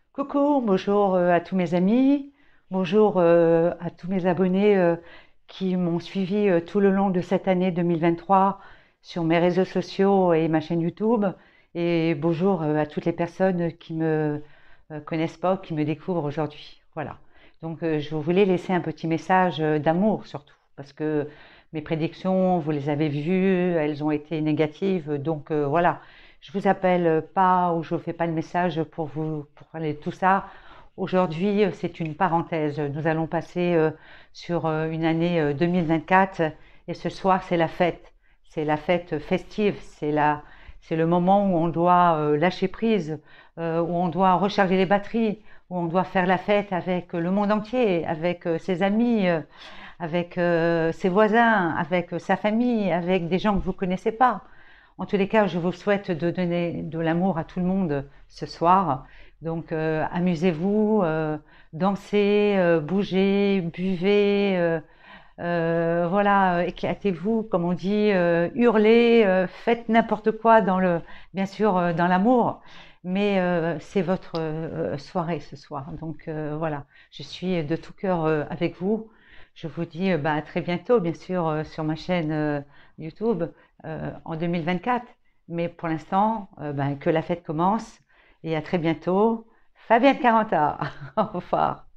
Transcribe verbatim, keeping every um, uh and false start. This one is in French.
Coucou, bonjour euh, à tous mes amis, bonjour euh, à tous mes abonnés euh, qui m'ont suivi euh, tout le long de cette année deux mille vingt-trois sur mes réseaux sociaux et ma chaîne YouTube. Et bonjour euh, à toutes les personnes qui me euh, connaissent pas, qui me découvrent aujourd'hui. Voilà. Donc euh, je voulais laisser un petit message euh, d'amour surtout, parce que mes prédictions, vous les avez vues, elles ont été négatives. Donc euh, voilà, je vous appelle pas ou je ne fais pas le message pour vous pour parler de tout ça. Aujourd'hui, c'est une parenthèse. Nous allons passer euh, sur euh, une année euh, deux mille vingt-quatre et ce soir, c'est la fête. C'est la fête festive. C'est la, c'est le moment où on doit euh, lâcher prise, euh, où on doit recharger les batteries, où on doit faire la fête avec le monde entier, avec euh, ses amis, euh, avec euh, ses voisins, avec euh, sa famille, avec des gens que vous ne connaissez pas. En tous les cas, je vous souhaite de donner de l'amour à tout le monde ce soir. Donc, euh, amusez-vous, euh, dansez, euh, bougez, buvez, euh, euh, voilà, euh, éclatez-vous, comme on dit, euh, hurlez, euh, faites n'importe quoi dans le, bien sûr, euh, dans l'amour. Mais euh, c'est votre euh, soirée ce soir. Donc euh, voilà, je suis de tout cœur euh, avec vous. Je vous dis euh, bah, à très bientôt, bien sûr, euh, sur ma chaîne euh, YouTube euh, en deux mille vingt-quatre. Mais pour l'instant, euh, bah, que la fête commence et à très bientôt. Fabienne Caranta, au revoir.